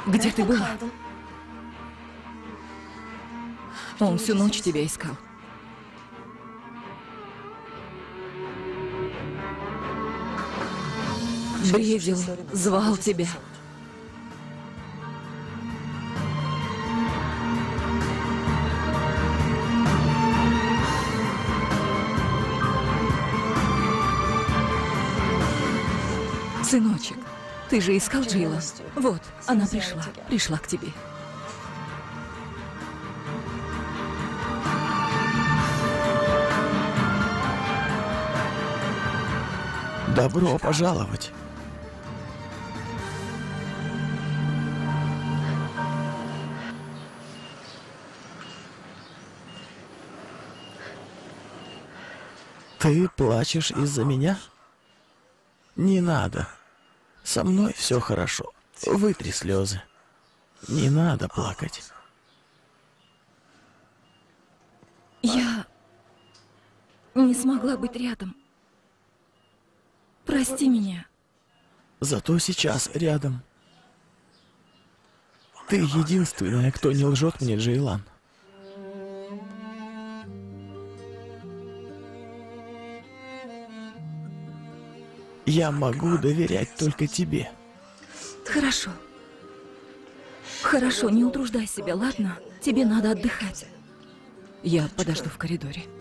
Где ты была? Он всю ночь тебя искал. Бредил, звал тебя. Сыночек, ты же искал Джейлан. Вот, она пришла к тебе. Добро пожаловать. Ты плачешь из-за меня? Не надо. Со мной все хорошо. Вытри слезы. Не надо плакать. Я не смогла быть рядом. Прости меня. Зато сейчас рядом. Ты единственная, кто не лжет мне, Джейлан. Я могу доверять только тебе. Хорошо. Хорошо, не утруждай себя, ладно? Тебе надо отдыхать. Я подожду в коридоре.